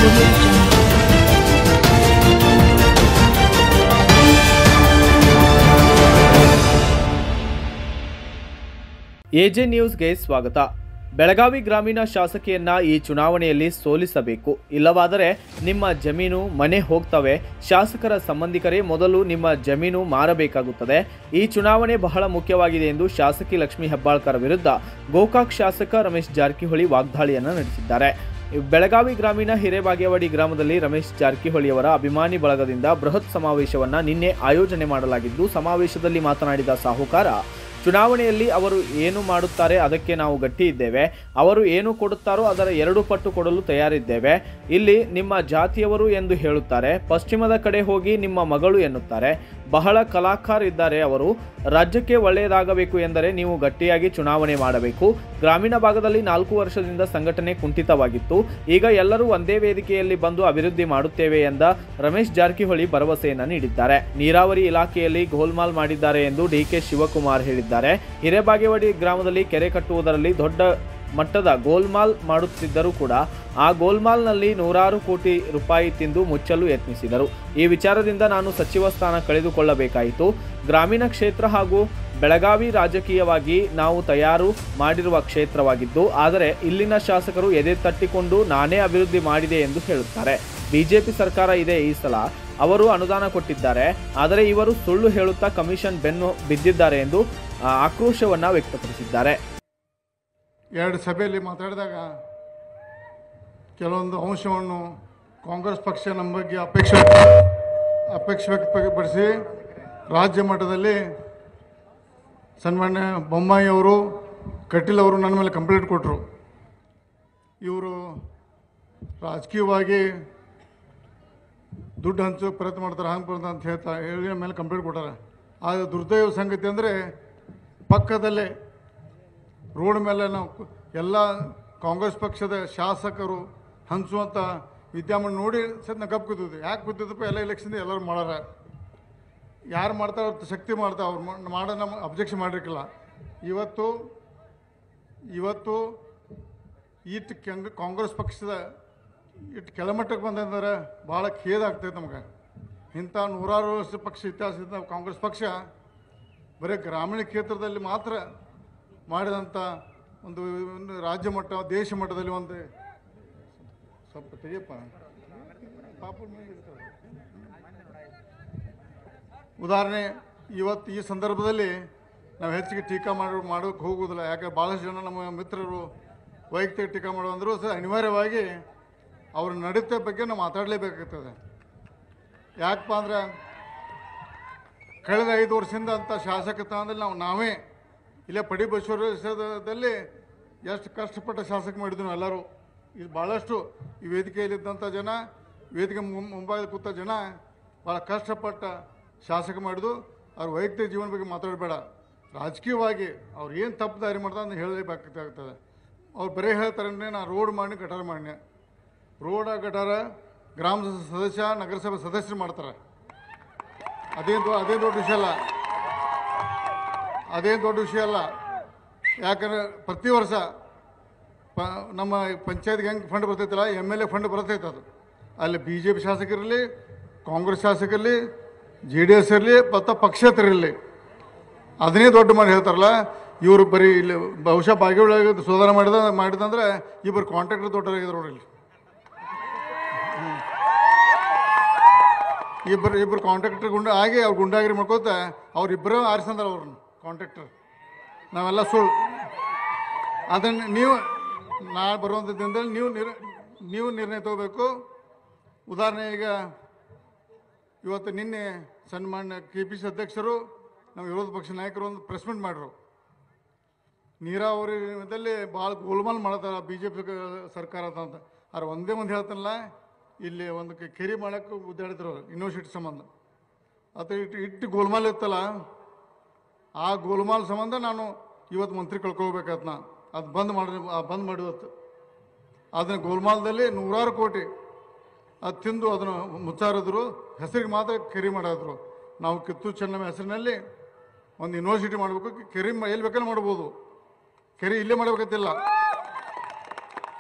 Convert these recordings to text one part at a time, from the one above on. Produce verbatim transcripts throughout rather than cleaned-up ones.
Audio Jungle. AJ ನ್ಯೂಸ್ಗೆ ಸ್ವಾಗತ. ಬೆಳಗಾವಿ ಗ್ರಾಮೀಣ ಶಾಸಕಿಯನ್ನ ಈ ಚುನಾವಣೆಯಲ್ಲಿ ಸೋಲಿಸಬೇಕು, ಇಲ್ಲವಾದರೆ ನಿಮ್ಮ ಜಮೀನು ಮನೆ ಹೋಗ್ತವೆ. ಶಾಸಕರ ಸಂಬಂಧಿಕರೇ ಮೊದಲು ನಿಮ್ಮ ಜಮೀನು ಮಾರಬೇಕಾಗುತ್ತದೆ. ಈ ಚುನಾವಣೆ ಬಹಳ ಮುಖ್ಯವಾಗಿದೆ ಎಂದು ಶಾಸಕಿ ಲಕ್ಷ್ಮೀ ಹೆಬ್ಬಾಳ್ಕರ್ ವಿರುದ್ಧ ಗೋಕಾಕ್ ಶಾಸಕ ರಮೇಶ್ ಜಾರಕಿಹೊಳಿ ವಾಗ್ದಾಳಿಯನ್ನು ನಡೆಸಿದ್ದಾರೆ. ಬೆಳಗಾವಿ ಗ್ರಾಮೀಣ ಹಿರೇಬಾಗೇವಾಡಿ ಗ್ರಾಮದಲ್ಲಿ ರಮೇಶ್ ಜಾರಕಿಹೊಳಿಯವರ ಅಭಿಮಾನಿ ಬಳಗದಿಂದ ಬೃಹತ್ ಸಮಾವೇಶವನ್ನು ನಿನ್ನೆ ಆಯೋಜನೆ ಮಾಡಲಾಗಿದ್ದು, ಸಮಾವೇಶದಲ್ಲಿ ಮಾತನಾಡಿದ ಸಾಹುಕಾರ, ಚುನಾವಣೆಯಲ್ಲಿ ಅವರು ಏನು ಮಾಡುತ್ತಾರೆ ಅದಕ್ಕೆ ನಾವು ಗಟ್ಟಿ ಇದ್ದೇವೆ. ಅವರು ಏನು ಕೊಡುತ್ತಾರೋ ಅದರ ಎರಡು ಪಟ್ಟು ಕೊಡಲು ತಯಾರಿದ್ದೇವೆ. ಇಲ್ಲಿ ನಿಮ್ಮ ಜಾತಿಯವರು ಎಂದು ಹೇಳುತ್ತಾರೆ, ಪಶ್ಚಿಮದ ಕಡೆ ಹೋಗಿ ನಿಮ್ಮ ಮಗಳು ಎನ್ನುತ್ತಾರೆ. ಬಹಳ ಕಲಾಕಾರ ಇದ್ದಾರೆ ಅವರು. ರಾಜ್ಯಕ್ಕೆ ಒಳ್ಳೆಯದಾಗಬೇಕು ಎಂದರೆ ನೀವು ಗಟ್ಟಿಯಾಗಿ ಚುನಾವಣೆ ಮಾಡಬೇಕು. ಗ್ರಾಮೀಣ ಭಾಗದಲ್ಲಿ ನಾಲ್ಕು ವರ್ಷದಿಂದ ಸಂಘಟನೆ ಕುಂಠಿತವಾಗಿತ್ತು. ಈಗ ಎಲ್ಲರೂ ಒಂದೇ ವೇದಿಕೆಯಲ್ಲಿ ಬಂದು ಅಭಿವೃದ್ಧಿ ಮಾಡುತ್ತೇವೆ ಎಂದ ರಮೇಶ್ ಜಾರಕಿಹೊಳಿ ಭರವಸೆಯನ್ನು ನೀಡಿದ್ದಾರೆ. ನೀರಾವರಿ ಇಲಾಖೆಯಲ್ಲಿ ಗೋಲ್ಮಾಲ್ ಮಾಡಿದ್ದಾರೆ ಎಂದು ಡಿಕೆ ಶಿವಕುಮಾರ್ ಹೇಳಿದ್ದಾರೆ. ಹಿರೇಬಾಗೇವಾಡಿ ಗ್ರಾಮದಲ್ಲಿ ಕೆರೆ ಕಟ್ಟುವುದರಲ್ಲಿ ದೊಡ್ಡ ಮಟ್ಟದ ಗೋಲ್ಮಾಲ್ ಮಾಡುತ್ತಿದ್ದರೂ ಕೂಡ ಆ ಗೋಲ್ಮಾಲ್ನಲ್ಲಿ ನೂರಾರು ಕೋಟಿ ರೂಪಾಯಿ ತಿಂದು ಮುಚ್ಚಲು ಯತ್ನಿಸಿದರು. ಈ ವಿಚಾರದಿಂದ ನಾನು ಸಚಿವ ಸ್ಥಾನ ಕಳೆದುಕೊಳ್ಳಬೇಕಾಯಿತು. ಗ್ರಾಮೀಣ ಕ್ಷೇತ್ರ ಹಾಗೂ ಬೆಳಗಾವಿ ರಾಜಕೀಯವಾಗಿ ನಾವು ತಯಾರು ಮಾಡಿರುವ ಕ್ಷೇತ್ರವಾಗಿದ್ದು, ಆದರೆ ಇಲ್ಲಿನ ಶಾಸಕರು ಎದೆ ತಟ್ಟಿಕೊಂಡು ನಾನೇ ಅಭಿವೃದ್ಧಿ ಮಾಡಿದೆ ಎಂದು ಹೇಳುತ್ತಾರೆ. ಬಿಜೆಪಿ ಸರ್ಕಾರ ಇದೆ, ಈ ಸಲ ಅವರು ಅನುದಾನ ಕೊಟ್ಟಿದ್ದಾರೆ, ಆದರೆ ಇವರು ಸುಳ್ಳು ಹೇಳುತ್ತಾ ಕಮಿಷನ್ ಬೆನ್ನು ಬಿದ್ದಿದ್ದಾರೆ ಎಂದು ಆಕ್ರೋಶವನ್ನು ವ್ಯಕ್ತಪಡಿಸಿದ್ದಾರೆ. ಎರಡು ಸಭೆಯಲ್ಲಿ ಮಾತಾಡಿದಾಗ ಕೆಲವೊಂದು ಅಂಶವನ್ನು ಕಾಂಗ್ರೆಸ್ ಪಕ್ಷ ನಮ್ಮ ಬಗ್ಗೆ ಅಪೇಕ್ಷೆ ಅಪೇಕ್ಷೆ ವ್ಯಕ್ತಪಡಿಸಿ ರಾಜ್ಯ ಮಟ್ಟದಲ್ಲಿ ಸನ್ಮಾನ್ಯ ಬೊಮ್ಮಾಯಿ ಅವರು, ಕಟೀಲ್ ಅವರು ನನ್ನ ಮೇಲೆ ಕಂಪ್ಲೇಂಟ್ ಕೊಟ್ಟರು. ಇವರು ರಾಜಕೀಯವಾಗಿ ದುಡ್ಡು ಹಂಚೋಕೆ ಪ್ರಯತ್ನ ಮಾಡ್ತಾರೆ, ಹಂಗೆ ಬರ್ತಾರೆ ಅಂತ ಹೇಳ್ತಾ ಹೇಳಿ ಮೇಲೆ ಕಂಪ್ಲೇಂಟ್ ಕೊಟ್ಟಾರೆ. ಆದರೆ ದುರ್ದೈವ ಸಂಗತಿ ಅಂದರೆ ಪಕ್ಕದಲ್ಲೇ ರೋಡ್ ಮೇಲೆ ನಾವು ಎಲ್ಲ ಕಾಂಗ್ರೆಸ್ ಪಕ್ಷದ ಶಾಸಕರು ಹಂಚುವಂಥ ವಿದ್ಯಮಾನ ನೋಡಿ ಸತ್ ನಾವು ಕಪ್ಪು ಕೂತಿದ್ವಿ. ಯಾಕೆ ಕೂತಿದ್ದಪ್ಪ, ಎಲ್ಲ ಎಲೆಕ್ಷನ್ ಎಲ್ಲರೂ ಮಾಡಾರ, ಯಾರು ಮಾಡ್ತಾರೆ ಅವ್ರ ಶಕ್ತಿ ಮಾಡ್ತಾರೆ, ಅವ್ರು ಮಾಡೋ ನಮ್ಮ ಅಬ್ಜೆಕ್ಷನ್ ಮಾಡಿರ್ಕಿಲ್ಲ. ಇವತ್ತು ಇವತ್ತು ಇಟ್ಟು ಕೆಂಗ್ ಕಾಂಗ್ರೆಸ್ ಪಕ್ಷದ ಇಟ್ಟು ಕೆಳಮಟ್ಟಕ್ಕೆ ಬಂದಂದ್ರೆ ಭಾಳ ಖೇದ ಆಗ್ತೈತೆ ನಮಗೆ. ಇಂಥ ನೂರಾರು ವರ್ಷ ಪಕ್ಷ ಇತಿಹಾಸದಿಂದ ಕಾಂಗ್ರೆಸ್ ಪಕ್ಷ ಬರೀ ಗ್ರಾಮೀಣ ಕ್ಷೇತ್ರದಲ್ಲಿ ಮಾತ್ರ ಮಾಡಿದಂಥ ಒಂದು ರಾಜ್ಯ ಮಟ್ಟ ದೇಶ ಮಟ್ಟದಲ್ಲಿ ಒಂದು ಸ್ವಲ್ಪ ತೆಗಿಯಪ್ಪ ಪಾಪ ಉದಾಹರಣೆ. ಇವತ್ತು ಈ ಸಂದರ್ಭದಲ್ಲಿ ನಾವು ಹೆಚ್ಚಿಗೆ ಟೀಕಾ ಮಾಡಿ ಮಾಡೋಕ್ಕೆ ಹೋಗೋದಿಲ್ಲ. ಯಾಕೆ ಭಾಳಷ್ಟು ಜನ ನಮ್ಮ ಮಿತ್ರರು ವೈಯಕ್ತಿಕ ಟೀಕಾ ಮಾಡೋ ಅಂದರೂ ಸಹ ಅನಿವಾರ್ಯವಾಗಿ ಅವ್ರ ನಡತೆ ಬಗ್ಗೆ ನಾವು ಮಾತಾಡಲೇಬೇಕಾಗ್ತದೆ. ಯಾಕಪ್ಪ ಅಂದ್ರೆ ಕಳೆದ ಐದು ವರ್ಷದಿಂದ ಅಂಥ ಶಾಸಕತ್ವದಲ್ಲಿ ನಾವು ನಾವೇ ಇಲ್ಲೇ ಪಡಿ ಬಸವರಾಜದಲ್ಲಿ ಎಷ್ಟು ಕಷ್ಟಪಟ್ಟ ಶಾಸಕ ಮಾಡಿದ್ವಿ ಎಲ್ಲರೂ. ಇದು ಭಾಳಷ್ಟು ಈ ವೇದಿಕೆಯಲ್ಲಿದ್ದಂಥ ಜನ, ವೇದಿಕೆ ಮುಂಭಾಗದಲ್ಲಿ ಕೂತ ಜನ ಭಾಳ ಕಷ್ಟಪಟ್ಟ ಶಾಸಕ ಮಾಡಿದ್ದು. ಅವ್ರ ವೈಯಕ್ತಿಕ ಜೀವನ ಬಗ್ಗೆ ಮಾತಾಡಬೇಡ, ರಾಜಕೀಯವಾಗಿ ಅವ್ರು ಏನು ತಪ್ಪು ದಾರಿ ಮಾಡ್ತಾರೆ ಅಂತ ಹೇಳಲೇಬೇಕಾಗ್ತದೆ. ಅವ್ರು ಬರೀ ಹೇಳ್ತಾರೆ, ನಾನು ರೋಡ್ ಮಾಡಿ ಗಟಾರ ಮಾಡಿ, ರೋಡ ಗಟಾರ ಗ್ರಾಮ ಸದಸ್ಯ ನಗರಸಭೆ ಸದಸ್ಯರು ಮಾಡ್ತಾರೆ. ಅದೇನು ಅದೇನು ದೊಡ್ಡ ವಿಷಯ ಅಲ್ಲ, ಅದೇನು ದೊಡ್ಡ ವಿಷಯ ಅಲ್ಲ. ಯಾಕಂದರೆ ಪ್ರತಿ ವರ್ಷ ಪ ನಮ್ಮ ಪಂಚಾಯತ್ಗೆ ಹೆಂಗೆ ಫಂಡ್ ಬರ್ತೈತಲ್ಲ, ಎಮ್ ಎಲ್ ಎ ಫಂಡ್ ಬರ್ತೈತೆ. ಅದು ಅಲ್ಲಿ ಬಿ ಜೆ ಪಿ ಶಾಸಕರಿರಲಿ, ಕಾಂಗ್ರೆಸ್ ಶಾಸಕರಿರಲಿ, ಜೆ ಡಿ ಎಸ್ ಇರಲಿ ಮತ್ತು ಪಕ್ಷೇತರಿರಲಿ, ಅದನ್ನೇ ದೊಡ್ಡ ಮಾಡಿ ಹೇಳ್ತಾರಲ್ಲ. ಇವರು ಬರೀ ಇಲ್ಲಿ ಬಹುಶಃ ಬಾಗೇವಾಡಿ ಸುಧಾರಣೆ ಮಾಡಿದ ಮಾಡಿದಂದ್ರೆ ಇಬ್ಬರು ಕಾಂಟ್ರಾಕ್ಟರ್ ದೊಡ್ಡರಾಗಿದ್ರು ನೋಡ್ರಿ. ಇಬ್ಬರು ಇಬ್ಬರು ಕಾಂಟ್ರಾಕ್ಟರ್ ಗುಂಡ ಆಗಿ ಅವ್ರು ಗುಂಡಾಗಿರಿ ಮಾಡ್ಕೋತ ಅವ್ರಿಬ್ಬರೇ ಆರಿಸಂದ್ರೆ ಅವ್ರನ್ನ ಕಾಂಟ್ರಾಕ್ಟರ್. ನಾವೆಲ್ಲ ಸುಳ್ಳು. ಅದನ್ನು ನೀವು ನಾಳೆ ಬರುವಂಥ ದಿನದಲ್ಲಿ ನೀವು ನಿರ್ ನೀವು ನಿರ್ಣಯ ತಗೋಬೇಕು. ಉದಾಹರಣೆ, ಈಗ ಇವತ್ತು ನಿನ್ನೆ ಸನ್ಮಾನ್ಯ ಕೆ ಪಿ ಸಿ ಅಧ್ಯಕ್ಷರು ನಮ್ಮ ವಿರೋಧ ಪಕ್ಷ ನಾಯಕರು ಒಂದು ಪ್ರೆಸ್ ಮೀಟ್ ಮಾಡಿದ್ರು. ನೀರಾವರಿದಲ್ಲಿ ಭಾಳ ಗೋಲ್ಮಾಲ್ ಮಾಡ್ತಾರೆ ಬಿ ಜೆ ಪಿ ಸರ್ಕಾರ ಅಂತ. ಅವ್ರು ಒಂದೇ ಮಂದಿ ಹೇಳ್ತಾನಲ್ಲ, ಇಲ್ಲಿ ಒಂದು ಕೆರೆ ಮಾಡೋಕ್ಕೆ ಉದ್ದಾಡಿದ್ರು ಯೂನಿವರ್ಸಿಟಿ ಸಂಬಂಧ. ಅದು ಇಟ್ಟು ಇಟ್ಟು ಗೋಲ್ಮಾಲ್ ಇತ್ತಲ್ಲ, ಆ ಗೋಲ್ಮಾಲ್ ಸಂಬಂಧ ನಾನು ಇವತ್ತು ಮಂತ್ರಿ ಕಳ್ಕೊಳ್ಬೇಕಾದ ನಾ ಅದು ಬಂದ್ ಮಾಡಿ ಬಂದ್ ಮಾಡಿವತ್ತು. ಅದನ್ನು ಗೋಲ್ಮಾಲ್ದಲ್ಲಿ ನೂರಾರು ಕೋಟಿ ಅದು ತಿಂದು ಅದನ್ನು ಮುಚ್ಚಾರಿದ್ರು. ಹೆಸರಿಗೆ ಮಾತ್ರ ಕೆರೆ ಮಾಡಿದ್ರು. ನಾವು ಕಿತ್ತೂರು ಚೆನ್ನಮ್ಮ ಹೆಸರಿನಲ್ಲಿ ಒಂದು ಯೂನಿವರ್ಸಿಟಿ ಮಾಡಬೇಕು, ಕೆರೆ ಎಲ್ಲಿ ಬೇಕಲ್ಲಿ ಮಾಡ್ಬೋದು, ಕೆರೆ ಇಲ್ಲೇ ಮಾಡಬೇಕಂತಿಲ್ಲ.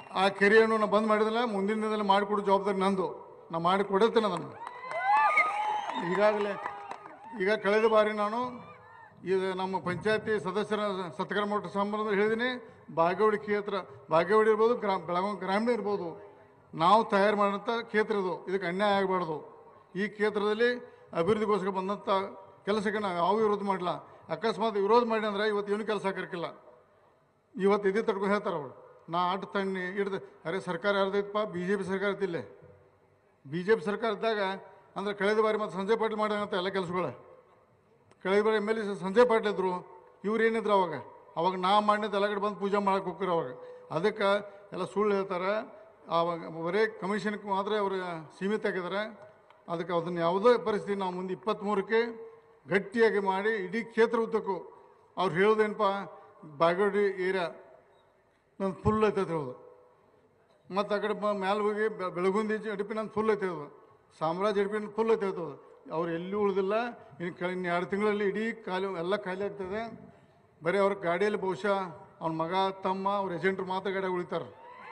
ಆ ಕೆರೆಯನ್ನು ನಾನು ಬಂದ್ ಮಾಡಿದಿಲ್ಲ, ಮುಂದಿನ ದಿನದಲ್ಲಿ ಮಾಡಿಕೊಡೋ ಜವಾಬ್ದಾರಿ ನಂದು. ನಾ ಮಾಡಿ ಕೊಡುತ್ತೇನೆ ಅದನ್ನು. ಈಗಾಗಲೇ ಈಗ ಕಳೆದ ಬಾರಿ ನಾನು ಇದು ನಮ್ಮ ಪಂಚಾಯತಿ ಸದಸ್ಯರ ಸತ್ಕಾರ ಮಠ ಸಂಬಂಧ ಹೇಳಿದ್ದೀನಿ. ಬಾಗೇವಾಡಿ ಕ್ಷೇತ್ರ, ಬಾಗೇವಾಡಿ ಇರ್ಬೋದು, ಗ್ರಾ ಬೆಳಗಾವಿ ಗ್ರಾಮೀಣ ಇರ್ಬೋದು, ನಾವು ತಯಾರು ಮಾಡೋಂಥ ಕ್ಷೇತ್ರ ಇದು. ಇದಕ್ಕೆ ಅನ್ಯಾಯ ಆಗಬಾರ್ದು. ಈ ಕ್ಷೇತ್ರದಲ್ಲಿ ಅಭಿವೃದ್ಧಿಗೋಸ್ಕರ ಬಂದಂಥ ಕೆಲಸಕ್ಕೆ ನಾವು ಯಾವ ವಿರೋಧ ಮಾಡಿಲ್ಲ. ಅಕಸ್ಮಾತ್ ವಿರೋಧ ಮಾಡಿ ಅಂದ್ರೆ ಇವತ್ತು ಏನು ಕೆಲಸ ಹಾಕಿರಕ್ಕಿಲ್ಲ. ಇವತ್ತು ಇದೇ ತಡ್ಕೊಂಡು ಹೇಳ್ತಾರೆ ಅವರು, ನಾ ಆಟ ತಣ್ಣಿ ಹಿಡ್ದು ಅರೆ ಸರ್ಕಾರ ಯಾರ್ದೈತಪ್ಪ, ಬಿ ಜೆ ಪಿ ಸರ್ಕಾರ ಇದ್ದಿಲ್ಲೇ. ಬಿ ಜೆ ಪಿ ಸರ್ಕಾರ ಇದ್ದಾಗ ಅಂದ್ರೆ ಕಳೆದ ಬಾರಿ ಮತ್ತು ಸಂಜಯ್ ಪಾಟೀಲ್ ಮಾಡಿದಂಥ ಎಲ್ಲ ಕೆಲಸಗಳು. ಕಳೆದ ಬಾರಿ M L A Sanjay Patil ಇದ್ರು, ಇವ್ರು ಏನಿದ್ರು ಅವಾಗ ಅವಾಗ ನಾ ಮಾಡಿದ ಎಲ್ಲ ಕಡೆ ಬಂದು ಪೂಜೆ ಮಾಡಕ್ಕೆ ಹೋಗ್ತಾರೆ. ಅವಾಗ ಅದಕ್ಕೆ ಎಲ್ಲ ಸುಳ್ಳು ಹೇಳ್ತಾರೆ. ಆವಾಗ ಬರೀ ಕಮಿಷನ್ಗೆ ಮಾತ್ರ ಅವರು ಸೀಮಿತ ಆಗಿದ್ದಾರೆ. ಅದಕ್ಕೆ ಅದನ್ನು ಯಾವುದೇ ಪರಿಸ್ಥಿತಿ ನಾವು ಮುಂದೆ ಇಪ್ಪತ್ತ್ಮೂರಕ್ಕೆ ಗಟ್ಟಿಯಾಗಿ ಮಾಡಿ ಇಡೀ ಕ್ಷೇತ್ರ ಉದ್ದಕ್ಕೂ ಅವ್ರು ಹೇಳೋದೇನಪ್ಪ, ಬಾಗೇವಾಡಿ ಏರಿಯಾ ನನ್ನ ಫುಲ್ ಐತೆ ಹೇಳೋದು. ಮತ್ತು ಆ ಕಡೆ ಮ್ಯಾಲೆ ಹೋಗಿ ಬೆಳಗುಂದಿ ಅಡಿಪಿ ನನ್ನ ಫುಲ್ ಐತೆ ಹೇಳೋದು, ಸಾಮ್ರಾಜ್ಯ ಅಡಿಪಿ ನನ್ನ ಫುಲ್ ಐತೆ ಹೇಳ್ತದೆ. ಅವ್ರು ಎಲ್ಲಿ ಉಳಿದಿಲ್ಲ. ಇನ್ನು ಕ ಇನ್ನು ಎರಡು ತಿಂಗಳಲ್ಲಿ ಇಡೀ ಖಾಲಿ ಎಲ್ಲ ಖಾಲಿ ಆಗ್ತದೆ. ಬರೀ ಅವ್ರ ಗಾಡಿಯಲ್ಲಿ ಬಹುಶಃ ಅವ್ನ ಮಗ ತಮ್ಮ ಅವ್ರ ಏಜೆಂಟ್ರು ಮಾತ್ರ ಗಾಡಿಯಾಗ ಉಳಿತಾರೆ.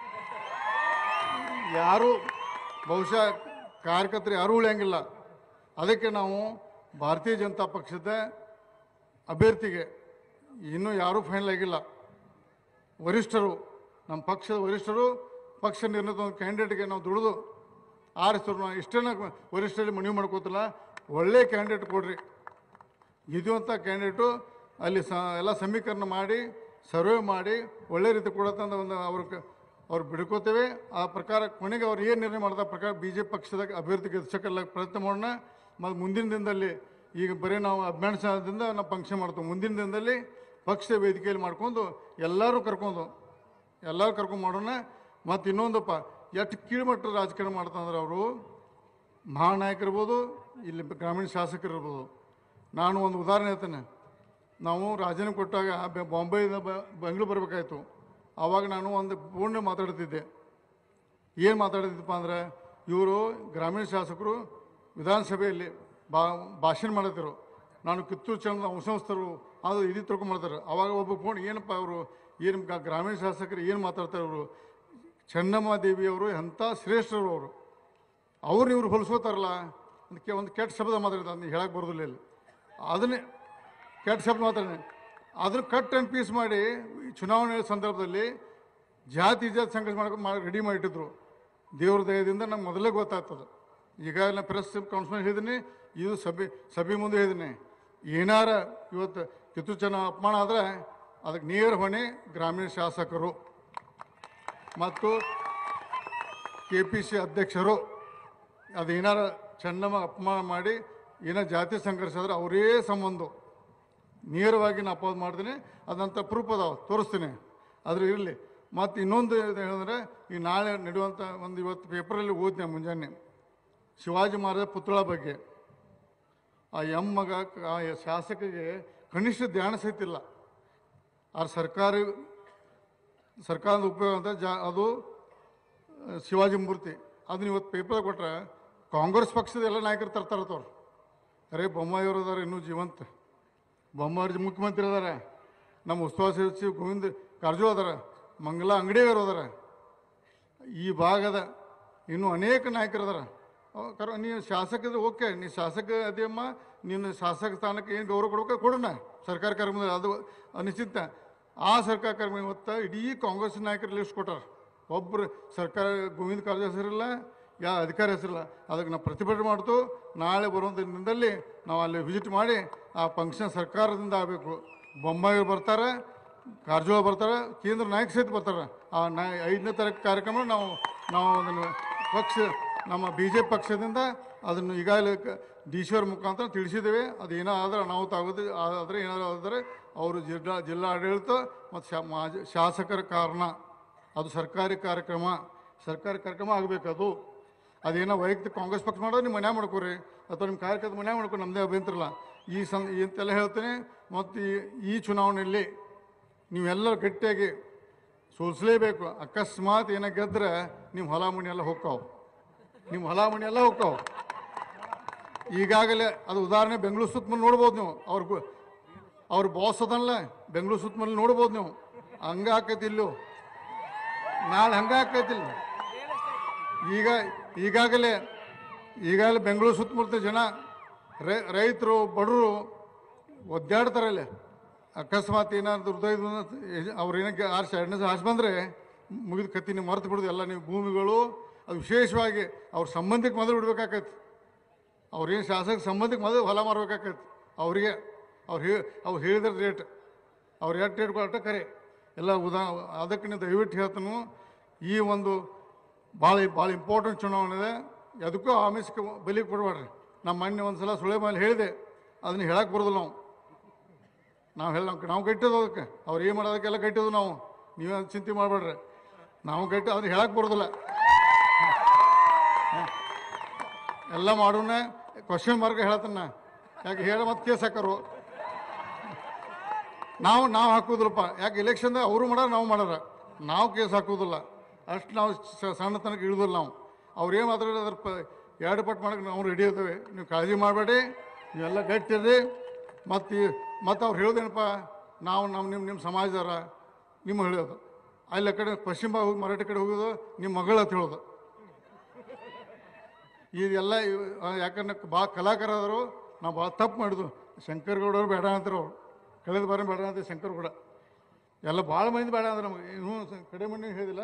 ಯಾರು ಬಹುಶಃ ಕಾರ್ಯಕರ್ತರು ಯಾರೂ ಉಳಿಯಂಗಿಲ್ಲ. ಅದಕ್ಕೆ ನಾವು ಭಾರತೀಯ ಜನತಾ ಪಕ್ಷದ ಅಭ್ಯರ್ಥಿಗೆ ಇನ್ನೂ ಯಾರೂ ಫೈನಲ್ ಆಗಿಲ್ಲ. ವರಿಷ್ಠರು, ನಮ್ಮ ಪಕ್ಷದ ವರಿಷ್ಠರು ಪಕ್ಷ ನಿರ್ಣಯದ ಒಂದು ಕ್ಯಾಂಡಿಡೇಟ್ಗೆ ನಾವು ದುಡಿದು ಆರಿಸಿದ್ರು. ನಾವು ಇಷ್ಟೇನ ವರಿಷ್ಠರಲ್ಲಿ ಮನವಿ ಮಾಡ್ಕೋತಿಲ್ಲ, ಒಳ್ಳೆಯ ಕ್ಯಾಂಡಿಡೇಟ್ ಕೊಡ್ರಿ. ಇದುವಂಥ ಕ್ಯಾಂಡಿಡೇಟು ಅಲ್ಲಿ ಸ ಎಲ್ಲ ಸಮೀಕರಣ ಮಾಡಿ ಸರ್ವೆ ಮಾಡಿ ಒಳ್ಳೆ ರೀತಿ ಕೊಡತ್ತಂದ ಒಂದು ಅವ್ರಿಗೆ ಅವ್ರು ಬಿಡ್ಕೋತೇವೆ. ಆ ಪ್ರಕಾರ ಕೊನೆಗೆ ಅವ್ರು ಏನು ನಿರ್ಣಯ ಮಾಡಿದ ಪ್ರಕಾರ ಬಿ ಜೆ ಪಿ ಪಕ್ಷದ ಅಭ್ಯರ್ಥಿ ಗೆಲ್ಸಕ್ಕೆಲ್ಲ ಪ್ರಯತ್ನ ಮಾಡೋಣ. ಮತ್ತು ಮುಂದಿನ ದಿನದಲ್ಲಿ ಈಗ ಬರೀ ನಾವು ಅಭಿಮಾನಿಸೋದ್ರಿಂದ ನಾವು ಫಂಕ್ಷನ್ ಮಾಡ್ತೀವಿ. ಮುಂದಿನ ದಿನದಲ್ಲಿ ಪಕ್ಷದ ವೇದಿಕೆಯಲ್ಲಿ ಮಾಡ್ಕೊಂಡು ಎಲ್ಲರೂ ಕರ್ಕೊಂಡು ಎಲ್ಲರೂ ಕರ್ಕೊಂಡು ಮಾಡೋಣ. ಮತ್ತು ಇನ್ನೊಂದಪ್ಪ, ಎಷ್ಟು ಕೀಳುಮಟ್ಟದ ರಾಜಕಾರಣ ಮಾಡ್ತಂದ್ರೆ ಅವರು ಮಹಾನಾಯಕರಿರ್ಬೋದು, ಇಲ್ಲಿ ಗ್ರಾಮೀಣ ಶಾಸಕರಿರ್ಬೋದು. ನಾನು ಒಂದು ಉದಾಹರಣೆ ಹೇಳ್ತೇನೆ. ನಾವು ರಾಜೀನಾಮೆ ಕೊಟ್ಟಾಗ ಬಾಂಬೆಯಿಂದ ಬ ಬೆಂಗಳೂರು ಬರಬೇಕಾಯ್ತು. ಆವಾಗ ನಾನು ಒಂದು ಪೂರ್ಣ ಮಾತಾಡ್ತಿದ್ದೆ. ಏನು ಮಾತಾಡ್ತಿದ್ದಪ್ಪ ಅಂದ್ರೆ, ಇವರು ಗ್ರಾಮೀಣ ಶಾಸಕರು ವಿಧಾನಸಭೆಯಲ್ಲಿ ಬಾ ಭಾಷಣ ಮಾಡತ್ತಿರು. ನಾನು ಕಿತ್ತೂರು ಚಂದ ವಂಶಸ್ಥರು ಅದು ಇಡೀ ತಿಳ್ಕೊಂಡು ಮಾಡ್ತಾರೆ. ಆವಾಗ ಒಬ್ಬ ಫೋನ್, ಏನಪ್ಪ ಅವರು ಏನು ಗ್ರಾಮೀಣ ಶಾಸಕರು ಏನು ಮಾತಾಡ್ತಾರೆ, ಅವರು ಚೆನ್ನಮ್ಮ ದೇವಿಯವರು ಎಂಥ ಶ್ರೇಷ್ಠರು ಅವರು, ಅವ್ರು ಇವ್ರು ಹೊಲಿಸ್ಕೋತಾರಲ್ಲ ಅದಕ್ಕೆ ಒಂದು ಕೆಟ್ಟ ಶಬ್ದ ಮಾತಾಡಿದ, ಅದನ್ನ ಹೇಳಕ್ಕೆ ಬರೋದಿಲ್ಲ ಇಲ್ಲಿ. ಅದನ್ನೇ ಕೆಟ್ಟ ಶಬ್ದ ಮಾತಾಡಿ ಅದನ್ನು ಕಟ್ ಆ್ಯಂಡ್ ಪೀಸ್ ಮಾಡಿ ಚುನಾವಣೆ ಸಂದರ್ಭದಲ್ಲಿ ಜಾತಿ ಜಾತಿ ಸಂಘರ್ಷ ಮಾಡ್ಕೊಂಡು ಮಾಡಿ ರೆಡಿ ಮಾಡಿಟ್ಟಿದ್ರು. ದೇವ್ರ ದಯದಿಂದ ನಮ್ಗೆ ಮೊದಲೇ ಗೊತ್ತಾಗ್ತದೆ. ಈಗ ನಾನು ಪ್ರೆಸ್ ಕಾನ್ಫರೆನ್ಸ್ ಹೇಳಿದ್ದೀನಿ, ಇದು ಸಭೆ ಸಭೆ ಮುಂದೆ ಹೇಳಿದ್ದೀನಿ. ಏನಾರ ಇವತ್ತು ಕಿತ್ತೂರು ಚೆನ್ನ ಅಪಮಾನ ಆದರೆ ಅದಕ್ಕೆ ನೇರ ಹೊಣೆ ಗ್ರಾಮೀಣ ಶಾಸಕರು ಮತ್ತು ಕೆ ಪಿ ಸಿ ಅಧ್ಯಕ್ಷರು. ಅದೇನಾರ ಚೆನ್ನಮ್ಮ ಅಪಮಾನ ಮಾಡಿ ಏನೋ ಜಾತಿ ಸಂಘರ್ಷ ಆದರೆ ಅವರೇ ಸಂಬಂಧ ನೇರವಾಗಿ ನಾನು ಅಪೋಸ್ ಮಾಡ್ತೀನಿ. ಅದಂತ ಪ್ರೂಫ್ ಅದಾವ, ತೋರಿಸ್ತೀನಿ. ಅದ್ರ ಇರಲಿ. ಮತ್ತು ಇನ್ನೊಂದು ಹೇಳಿದ್ರೆ, ಈ ನಾಳೆ ನಡೆಯುವಂಥ ಒಂದು ಇವತ್ತು ಪೇಪರಲ್ಲಿ ಓದಿದೆ ಮುಂಜಾನೆ, ಶಿವಾಜಿ ಮಹಾರಾಜ ಪುತ್ಳ ಬಗ್ಗೆ. ಆ ಎಮ್ಮಗ ಆ ಶಾಸಕಿಗೆ ಕನಿಷ್ಠ ಧ್ಯಾನ ಸಹಿತಿಲ್ಲ. ಆ ಸರ್ಕಾರಿ ಸರ್ಕಾರದ ಉಪಯೋಗ ಅಂತ ಜಾ ಅದು ಶಿವಾಜಿ ಮೂರ್ತಿ. ಅದನ್ನ ಇವತ್ತು ಪೇಪರ್ ಕೊಟ್ರೆ ಕಾಂಗ್ರೆಸ್ ಪಕ್ಷದ ಎಲ್ಲ ನಾಯಕರು ತರ್ತಾರತ್ತವ್ರು. ಅರೇ ಬೊಮ್ಮಾಯಿಯವರು ಅದಾರೆ ಇನ್ನೂ ಜೀವಂತ, ಬೊಮ್ಮಾಯಿ ಮುಖ್ಯಮಂತ್ರಿ ಅದಾರೆ, ನಮ್ಮ ಉಸ್ತುವಾರಿ ಸಚಿವ ಗೋವಿಂದ ಕಾರಜೋಳ ಅದಾರ, ಮಂಗಲ ಅಂಗಡಿಯವರು ಅದಾರ, ಈ ಭಾಗದ ಇನ್ನೂ ಅನೇಕ ನಾಯಕರು ಅದಾರ. ಕರ ನೀವು ಶಾಸಕದ ಓಕೆ, ನೀ ಶಾಸಕ ಅದೇಮ್ಮ, ನೀನು ಶಾಸಕ ಸ್ಥಾನಕ್ಕೆ ಏನು ಗೌರವ ಕೊಡ್ಬೇಕು ಕೊಡೋಣ. ಸರ್ಕಾರ ಕಾರ್ಯಕ್ರಮದಲ್ಲಿ ಅದು ಅನಿಶ್ಚಿತ. ಆ ಸರ್ಕಾರ ಕಾರ್ಯಕ್ರಮ ಇವತ್ತು ಇಡೀ ಕಾಂಗ್ರೆಸ್ ನಾಯಕರು ಲಿಸ್ಟ್ ಕೊಟ್ಟಾರ. ಒಬ್ಬರು ಸರ್ಕಾರ ಗೋವಿಂದ ಕಾರಜೋಳ ಹೆಸರಿಲ್ಲ, ಯಾವ ಅಧಿಕಾರಿ ಹೆಸರಿಲ್ಲ. ಅದಕ್ಕೆ ನಾವು ಪ್ರತಿಭಟನೆ ಮಾಡ್ತು. ನಾಳೆ ಬರುವಂಥ ದಿನದಲ್ಲಿ ನಾವು ಅಲ್ಲಿ ವಿಸಿಟ್ ಮಾಡಿ ಆ ಫಂಕ್ಷನ್ ಸರ್ಕಾರದಿಂದ ಆಗಬೇಕು. ಬೊಮ್ಮಾಯಿ ಬರ್ತಾರೆ, ಕಾರಜೋಳ ಬರ್ತಾರೆ, ಕೇಂದ್ರ ನಾಯಕ ಸಹಿತ ಬರ್ತಾರೆ. ಆ ನಾಯ ಐದನೇ ತಾರೀಕು ಕಾರ್ಯಕ್ರಮ ನಾವು ನಾವು ಅದನ್ನು ಪಕ್ಷ ನಮ್ಮ ಬಿ ಜೆ ಪಿ ಪಕ್ಷದಿಂದ ಅದನ್ನು ಈಗಾಗಲೇ ಡಿ ಸಿ ಅವ್ರ ಮುಖಾಂತರ ತಿಳಿಸಿದ್ದೇವೆ. ಅದು ಏನೋ ಆದರೆ ಅನಾಹುತ ಆಗೋದು ಆದರೆ ಏನಾದರೂ ಆದರೆ ಅವರು ಜಿಲ್ಲಾ ಜಿಲ್ಲಾ ಆಡಳಿತ ಮತ್ತು ಶಾ ಮಾಜಿ ಶಾಸಕರ ಕಾರಣ, ಅದು ಸರ್ಕಾರಿ ಕಾರ್ಯಕ್ರಮ, ಸರ್ಕಾರಿ ಕಾರ್ಯಕ್ರಮ ಆಗಬೇಕು. ಅದು ಅದೇನೋ ವೈಯಕ್ತಿಕ ಕಾಂಗ್ರೆಸ್ ಪಕ್ಷ ಮಾಡೋದು ನಿಮ್ಮ ಮನೆ ಮಾಡ್ಕೋರಿ, ಅಥವಾ ನಿಮ್ಮ ಕಾರ್ಯಕರ್ತ ಮನೆ ಮಾಡ್ಕೊಂಡು ನಮ್ಮದೇ ಅಭ್ಯಂತರಲ್ಲ. ಈ ಸಂ ಇಂತೆಲ್ಲ ಹೇಳ್ತೇನೆ. ಮತ್ತು ಈ ಚುನಾವಣೆಯಲ್ಲಿ ನೀವೆಲ್ಲರೂ ಗಟ್ಟಿಯಾಗಿ ಸೋಲಿಸಲೇಬೇಕು. ಅಕಸ್ಮಾತ್ ಏನೋ ಗೆದ್ರೆ ನಿಮ್ಮ ಹೊಲ ಮಣಿ ಎಲ್ಲ ಹೋಗ್ತಾವೆ, ನಿಮ್ಮ ಹೊಲ ಮಣಿ ಎಲ್ಲ ಹೋಗ್ತಾವೆ. ಈಗಾಗಲೇ ಅದು ಉದಾಹರಣೆ ಬೆಂಗಳೂರು ಸುತ್ತಮುತ್ತ ನೋಡ್ಬೋದು ನೀವು. ಅವ್ರಿಗೂ ಅವ್ರ ಬಾಸ್ ಅದನ್ನಲ್ಲ ಬೆಂಗಳೂರು ಸುತ್ತಮುತ್ತ ನೋಡ್ಬೋದು ನೀವು. ಹಂಗೆ ಆಕೈತಿ ಇಲ್ಲೂ ನಾಳೆ ಹಂಗೆ ಆಕೈತಿಲ್ಲ. ಈಗ ಈಗಾಗಲೇ ಈಗಾಗಲೇ ಬೆಂಗಳೂರು ಸುತ್ತಮುತ್ತ ಜನ ರೈತರು ಬಡವರು ಒದ್ದಾಡ್ತಾರಲ್ಲ. ಅಕಸ್ಮಾತ್ ಏನಾದ್ರು ಹೃದಯದ ಅವ್ರು ಏನಕ್ಕೆ ಆರ್ಸಿ ಎರಡನೇ ಆರ್ಸಿ ಬಂದರೆ ಮುಗಿದ ಕತ್ತಿ ನೀವು ಮರೆತು ಬಿಡೋದು ಎಲ್ಲ ನೀವು ಭೂಮಿಗಳು. ಅದು ವಿಶೇಷವಾಗಿ ಅವ್ರ ಸಂಬಂಧಕ್ಕೆ ಮೊದಲು ಬಿಡ್ಬೇಕಾಕೈತಿ. ಅವ್ರೇನು ಶಾಸಕ ಸಂಬಂಧಕ್ಕೆ ಮೊದಲು ಹೊಲ ಮಾರ್ಬೇಕಾಕೈತಿ ಅವರಿಗೆ. ಅವ್ರು ಹೇ ಅವ್ರು ಹೇಳಿದ್ರೆ ರೇಟ್ ಅವ್ರು ಎಷ್ಟು ರೇಟ್ ಕೊಟ್ಟ ಕರೆ ಎಲ್ಲ ಉದಾ. ಅದಕ್ಕೆ ನೀವು ದಯವಿಟ್ಟು ಹೇಳ್ತಾನು, ಈ ಒಂದು ಭಾಳ ಭಾಳ ಇಂಪಾರ್ಟೆಂಟ್ ಚುನಾವಣೆ ಇದೆ. ಅದಕ್ಕೂ ಆಮಿಷಕ್ಕೆ ಬಲಿ ಕೊಡಬೇಡ್ರಿ. ನಮ್ಮ ಮೊನ್ನೆ ಒಂದು ಸಲ ಸುಳೆ ಮೇಲೆ ಹೇಳಿದೆ, ಅದನ್ನ ಹೇಳಕ್ಕೆ ಬರೋದಿಲ್ಲ ನಾವು. ನಾವು ಹೇಳ ನಾವು ಗಟ್ಟಿದ್ದು ಅದಕ್ಕೆ ಅವ್ರು ಏನು ಮಾಡೋದಕ್ಕೆಲ್ಲ ಗಟ್ಟಿದ್ದು ನಾವು. ನೀವೇ ಚಿಂತೆ ಮಾಡಬೇಡ್ರಿ, ನಾವು ಗಟ್ಟಿ ಅದನ್ನ ಹೇಳಕ್ಕೆ ಬರೋದಿಲ್ಲ. ಎಲ್ಲ ಮಾಡೋಣ ಕ್ವಶನ್ ಮಾರ್ಕ್ ಹೇಳ್ತಾನ, ಯಾಕೆ ಹೇಳ ಮತ್ತೆ ಕೇಸ್ ಹಾಕರು. ನಾವು ನಾವು ಹಾಕೋದಿಲ್ಲಪ್ಪ, ಯಾಕೆ ಎಲೆಕ್ಷನ್ದಾಗ ಅವರು ಮಾಡ್ಯಾರ ನಾವು ಮಾಡ್ಯಾರ, ನಾವು ಕೇಸ್ ಹಾಕೋದಿಲ್ಲ. ಅಷ್ಟು ನಾವು ಸಣ್ಣತನಕ್ಕೆ ಇಳಿದಿಲ್ಲ ನಾವು. ಅವ್ರು ಏನು ಮಾತಾಡೋದು ಅದ್ರ ಪ ಎರಡು ಪಟ್ಟು ಮಾಡೋಕೆ ನಾವು ರೆಡಿ ಇರ್ತೇವೆ. ನೀವು ಕಾಳಜಿ ಮಾಡಬೇಡಿ, ನೀವೆಲ್ಲ ಗಟ್ಟಿರಿ. ಮತ್ತು ಮತ್ತು ಅವ್ರು ಹೇಳೋದೇನಪ್ಪ, ನಾವು ನಮ್ಮ ನಿಮ್ಮ ನಿಮ್ಮ ಸಮಾಜದವರ ನಿಮ್ಮ ಹೇಳೋದು. ಅಲ್ಲಿ ಕಡೆ ಪಶ್ಚಿಮ ಭಾಗ ಹೋಗಿ ಮರಾಠಿ ಕಡೆ ಹೋಗೋದು ನಿಮ್ಮ ಮಗಳು ಅಂತ ಹೇಳೋದು. ಇದೆಲ್ಲ ಯಾಕಂದ್ರೆ ಭಾಳ ಕಲಾಕಾರದರು ನಾವು ಭಾಳ ತಪ್ಪು ಮಾಡಿದ್ವು. ಶಂಕರಗೌಡವ್ರು ಬೇಡ ಅಂತಾರೆ, ಅವ್ರು ಕಳೆದ ಬಾರಿ ಬೇಡ ಅಂತ ಶಂಕರಗೌಡ ಎಲ್ಲ ಭಾಳ ಮಂದಿ ಬೇಡ ಅಂದ್ರೆ ನಮಗೆ. ಇನ್ನೂ ಕಡೆ ಮಣ್ಣು ಹೇಳಿದಿಲ್ಲ,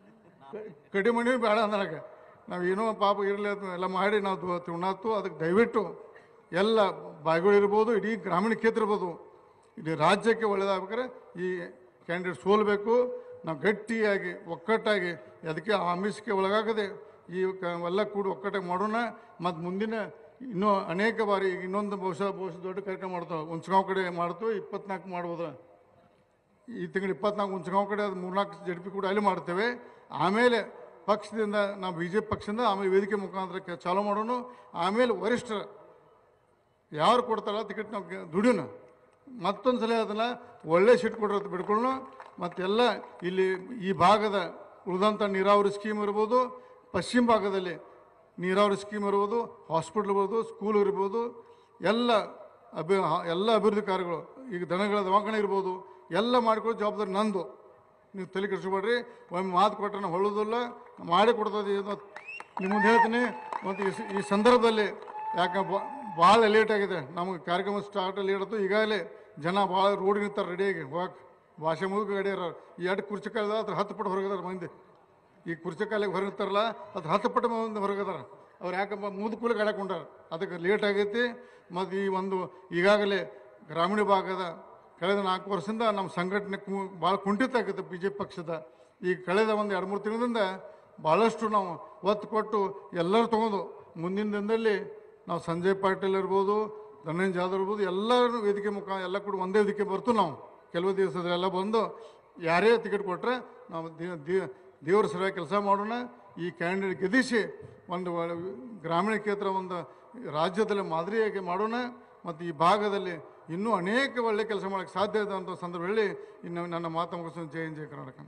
ಕಡೆ ಮಣ್ಣು ಬೇಡ ಅಂದಾಗ ನಾವು ಏನೋ ಪಾಪ ಇರಲಿ ಎಲ್ಲ ಮಾಡಿ ನಾವು ಉಣ್ಣಾತು. ಅದಕ್ಕೆ ದಯವಿಟ್ಟು ಎಲ್ಲ ಬಾಯಿಗಳಿರ್ಬೋದು, ಇಡೀ ಗ್ರಾಮೀಣ ಕ್ಷೇತ್ರ ಇರ್ಬೋದು, ಇಡೀ ರಾಜ್ಯಕ್ಕೆ ಒಳ್ಳೇದಾಗ್ಬೇಕಾದ್ರೆ ಈ ಕ್ಯಾಂಡಿಡೇಟ್ ಸೋಲ್ಬೇಕು. ನಾವು ಗಟ್ಟಿಯಾಗಿ ಒಕ್ಕಟ್ಟಾಗಿ ಅದಕ್ಕೆ ಆಮಿಷಕ್ಕೆ ಒಳಗಾಗದೆ ಈ ಎಲ್ಲ ಕೂಡಿ ಒಕ್ಕಟ್ಟಾಗಿ ಮಾಡೋಣ. ಮತ್ತು ಮುಂದಿನ ಇನ್ನೂ ಅನೇಕ ಬಾರಿ ಈಗ ಇನ್ನೊಂದು ಬಹುಶಃ ಬಹುಶಃ ದೊಡ್ಡ ಕಾರ್ಯಕ್ರಮ ಮಾಡ್ತಾವೆ. ಹುಂಚಗಾಂವ್ ಕಡೆ ಮಾಡ್ತು, ಇಪ್ಪತ್ನಾಲ್ಕು ಮಾಡ್ಬೋದು. ಈ ತಿಂಗಳು ಇಪ್ಪತ್ನಾಲ್ಕು ಹುಂಚಗಾಂವ್ ಕಡೆ ಅದು ಮೂರ್ನಾಲ್ಕು ಜಡ್ ಪಿ ಕೂಡ ಅಲ್ಲಿ ಮಾಡ್ತೇವೆ. ಆಮೇಲೆ ಪಕ್ಷದಿಂದ ನಾವು ಬಿ ಜೆ ಪಿ ಪಕ್ಷದಿಂದ ಆಮೇಲೆ ವೇದಿಕೆ ಮುಖಾಂತರ ಚಾಲೂ ಮಾಡೋಣ. ಆಮೇಲೆ ವರಿಷ್ಠರು ಯಾರು ಕೊಡ್ತಾರಲ್ಲ ಟಿಕೆಟ್ ನಾವು ದುಡಿಯೋಣ. ಮತ್ತೊಂದು ಸಲ ಅದನ್ನು ಒಳ್ಳೆ ಸೀಟ್ ಕೊಡಿರೋದು ಬಿಡ್ಕೊಳ್ಳೋಣ. ಮತ್ತೆಲ್ಲ ಇಲ್ಲಿ ಈ ಭಾಗದ ಉಳಿದಂಥ ನೀರಾವರಿ ಸ್ಕೀಮ್ ಇರ್ಬೋದು, ಪಶ್ಚಿಮ ಭಾಗದಲ್ಲಿ ನೀರಾವರಿ ಸ್ಕೀಮ್ ಇರ್ಬೋದು, ಹಾಸ್ಪಿಟ್ಲ್ ಇರ್ಬೋದು, ಸ್ಕೂಲ್ ಇರ್ಬೋದು, ಎಲ್ಲ ಅಭಿ ಎಲ್ಲ ಅಭಿವೃದ್ಧಿ ಕಾರ್ಯಗಳು, ಈಗ ದನಗಳ ದವಾಖಾನೆ ಇರ್ಬೋದು, ಎಲ್ಲ ಮಾಡಿಕೊಳ್ಳೋ ಜವಾಬ್ದಾರಿ ನಂದು. ನೀವು ತಲೆ ಕೆಡಿಸ್ಕೊಬೇಡ್ರಿ. ಒಮ್ಮೆ ಮಾತು ಕೊಟ್ಟರೆ ನಾವು ಹೊಳ್ಳೋದಿಲ್ಲ, ಮಾಡಿ ಕೊಡ್ತದೆ. ನಿಮ್ಮ ಮುಂದೆ ಹೇಳ್ತೀನಿ. ಮತ್ತು ಈ ಸಂದರ್ಭದಲ್ಲಿ ಯಾಕೆ ಭಾಳ ಲೇಟ್ ಆಗಿದೆ ನಮಗೆ ಕಾರ್ಯಕ್ರಮ ಸ್ಟಾರ್ಟ್ ಲೇಟ್ ಆಯ್ತು. ಈಗಾಗಲೇ ಜನ ಭಾಳ ರೋಡ್ ನಿಂತಾರೆ ರೆಡಿಯಾಗಿ ಹೋಗಕ್ಕೆ. ಭಾಷೆ ಮುಗಿದು ಗಾಡಿ ಇರೋರು ಈ ಎರಡು ಕುರ್ಚಿ ಕಾಲದ ಅದ್ರ ಹತ್ತು ಪಟ್ಟು ಹೊರಗದಾರ ಮಂದಿ. ಈ ಕುರ್ಚಿ ಕಾಲಿಗೆ ಹೊರಗಿರ್ತಾರಲ್ಲ ಅದ್ರ ಹತ್ತು ಪಟ್ಟು ಮಂದಿ ಹೊರಗದಾರ. ಅವ್ರು ಯಾಕಪ್ಪ ಮುದು ಕೂಲಿ ಗಾಡಕೊಂಡಾರ, ಅದಕ್ಕೆ ಲೇಟ್ ಆಗೈತಿ. ಮತ್ತು ಈ ಒಂದು ಈಗಾಗಲೇ ಗ್ರಾಮೀಣ ಭಾಗದ ಕಳೆದ ನಾಲ್ಕು ವರ್ಷದಿಂದ ನಮ್ಮ ಸಂಘಟನೆ ಕು ಭಾಳ ಕುಂಠಿತ ಆಗುತ್ತೆ ಬಿ ಜೆ ಪಿ ಪಕ್ಷದ. ಈ ಕಳೆದ ಒಂದು ಎರಡು ಮೂರು ತಿಂಗಳಿಂದ ಭಾಳಷ್ಟು ನಾವು ಒತ್ತು ಕೊಟ್ಟು ಎಲ್ಲರೂ ತೊಗೊಂಡು ಮುಂದಿನ ದಿನದಲ್ಲಿ ನಾವು ಸಂಜಯ್ ಪಾಟೀಲ್ ಇರ್ಬೋದು, ಧನಂಜಯ ಜಾಧವ್ ಇರ್ಬೋದು, ಎಲ್ಲರೂ ವೇದಿಕೆ ಮುಖ ಎಲ್ಲ ಕೂಡ ಒಂದೇ ವೇದಿಕೆ ಬರ್ತು. ನಾವು ಕೆಲವು ದಿವಸದೆಲ್ಲ ಬಂದು ಯಾರೇ ಟಿಕೆಟ್ ಕೊಟ್ಟರೆ ನಾವು ದೇವ್ರ ಸರಿಯಾಗಿ ಕೆಲಸ ಮಾಡೋಣ. ಈ ಕ್ಯಾಂಡಿಡೇಟ್ ಗೆದಿಸಿ ಒಂದು ಗ್ರಾಮೀಣ ಕ್ಷೇತ್ರ ಒಂದು ರಾಜ್ಯದಲ್ಲಿ ಮಾದರಿಯಾಗಿ ಮಾಡೋಣ. ಮತ್ತು ಈ ಭಾಗದಲ್ಲಿ ಇನ್ನೂ ಅನೇಕ ಒಳ್ಳೆಯ ಕೆಲಸ ಮಾಡೋಕ್ಕೆ ಸಾಧ್ಯ ಇದೆ ಅಂತ ಸಂದರ್ಭದಲ್ಲಿ ಇನ್ನು ನನ್ನ ಮಾತು ಮುಗಿಸ್ತೀನಿ. ಜೈ ಜೈ ಕರ್ನಾಟಕ.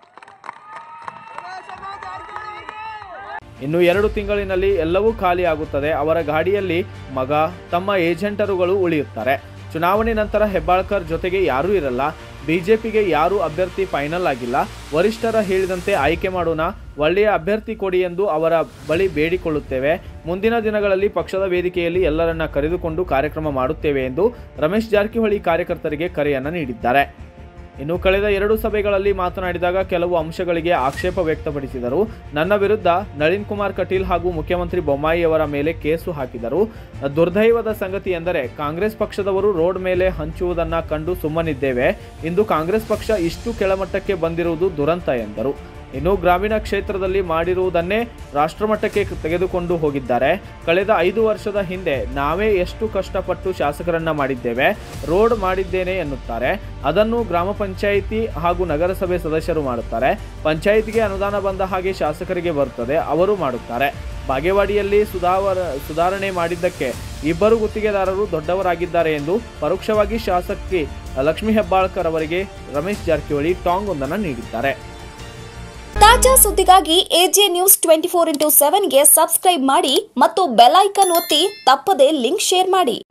ಇನ್ನು ಎರಡು ತಿಂಗಳಿನಲ್ಲಿ ಎಲ್ಲವೂ ಖಾಲಿ ಆಗುತ್ತದೆ. ಅವರ ಗಾಡಿಯಲ್ಲಿ ಮಗ, ತಮ್ಮ ಏಜೆಂಟರುಗಳು ಉಳಿಯುತ್ತಾರೆ. ಚುನಾವಣೆ ನಂತರ ಹೆಬ್ಬಾಳ್ಕರ್ ಜೊತೆಗೆ ಯಾರೂ ಇರಲ್ಲ. ಬಿಜೆಪಿಗೆ ಯಾರೂ ಅಭ್ಯರ್ಥಿ ಫೈನಲ್ ಆಗಿಲ್ಲ. ವರಿಷ್ಠರ ಹೇಳಿದಂತೆ ಆಯ್ಕೆ ಮಾಡೋಣ, ಒಳ್ಳೆಯ ಅಭ್ಯರ್ಥಿ ಕೊಡಿ ಎಂದು ಅವರ ಬಳಿ ಬೇಡಿಕೊಳ್ಳುತ್ತೇವೆ. ಮುಂದಿನ ದಿನಗಳಲ್ಲಿ ಪಕ್ಷದ ವೇದಿಕೆಯಲ್ಲಿ ಎಲ್ಲರನ್ನ ಕರೆದುಕೊಂಡು ಕಾರ್ಯಕ್ರಮ ಮಾಡುತ್ತೇವೆ ಎಂದು ರಮೇಶ್ ಜಾರಕಿಹೊಳಿ ಕಾರ್ಯಕರ್ತರಿಗೆ ಕರೆಯನ್ನು ನೀಡಿದ್ದಾರೆ. ಇನ್ನು ಕಳೆದ ಎರಡು ಸಭೆಗಳಲ್ಲಿ ಮಾತನಾಡಿದಾಗ ಕೆಲವು ಅಂಶಗಳಿಗೆ ಆಕ್ಷೇಪ ವ್ಯಕ್ತಪಡಿಸಿದರು. ನನ್ನ ವಿರುದ್ಧ ನಳಿನ್ ಕುಮಾರ್ ಕಟೀಲ್ ಹಾಗೂ ಮುಖ್ಯಮಂತ್ರಿ ಬೊಮ್ಮಾಯಿಯವರ ಮೇಲೆ ಕೇಸು ಹಾಕಿದರು. ದುರ್ದೈವದ ಸಂಗತಿ ಎಂದರೆ ಕಾಂಗ್ರೆಸ್ ಪಕ್ಷದವರು ರೋಡ್ ಮೇಲೆ ಹಂಚುವುದನ್ನು ಕಂಡು ಸುಮ್ಮನಿದ್ದೇವೆ. ಇಂದು ಕಾಂಗ್ರೆಸ್ ಪಕ್ಷ ಇಷ್ಟು ಕೆಳಮಟ್ಟಕ್ಕೆ ಬಂದಿರುವುದು ದುರಂತ ಎಂದರು. ಇನ್ನು ಗ್ರಾಮೀಣ ಕ್ಷೇತ್ರದಲ್ಲಿ ಮಾಡಿರುವುದನ್ನೇ ರಾಷ್ಟ್ರಮಟ್ಟಕ್ಕೆ ತೆಗೆದುಕೊಂಡು ಹೋಗಿದ್ದಾರೆ. ಕಳೆದ ಐದು ವರ್ಷದ ಹಿಂದೆ ನಾವೇ ಎಷ್ಟು ಕಷ್ಟಪಟ್ಟು ಶಾಸಕರನ್ನ ಮಾಡಿದ್ದೇವೆ, ರೋಡ್ ಮಾಡಿದ್ದೇನೆ ಎನ್ನುತ್ತಾರೆ. ಅದನ್ನು ಗ್ರಾಮ ಪಂಚಾಯಿತಿ ಹಾಗೂ ನಗರಸಭೆ ಸದಸ್ಯರು ಮಾಡುತ್ತಾರೆ. ಪಂಚಾಯಿತಿಗೆ ಅನುದಾನ ಬಂದ ಹಾಗೆ ಶಾಸಕರಿಗೆ ಬರುತ್ತದೆ, ಅವರು ಮಾಡುತ್ತಾರೆ. ಬಾಗೇವಾಡಿಯಲ್ಲಿ ಸುಧಾವರ ಸುಧಾರಣೆ ಮಾಡಿದ್ದಕ್ಕೆ ಇಬ್ಬರು ಗುತ್ತಿಗೆದಾರರು ದೊಡ್ಡವರಾಗಿದ್ದಾರೆ ಎಂದು ಪರೋಕ್ಷವಾಗಿ ಶಾಸಕಿ ಲಕ್ಷ್ಮೀ ಹೆಬ್ಬಾಳ್ಕರ್ ಅವರಿಗೆ ರಮೇಶ್ ಜಾರಕಿಹೊಳಿ ಟಾಂಗ್ ಒಂದನ್ನು ನೀಡಿದ್ದಾರೆ. ತಾಜಾ ಸುದ್ದಿಗಾಗಿ AJ news twenty four into ಸೆವೆನ್ಗೆ ಸಬ್ಸ್ಕ್ರೈಬ್ ಮಾಡಿ ಮತ್ತು ಬೆಲ್ ಐಕಾನ್ ಒತ್ತಿ ತಪ್ಪದೇ ಲಿಂಕ್ ಶೇರ್ ಮಾಡಿ.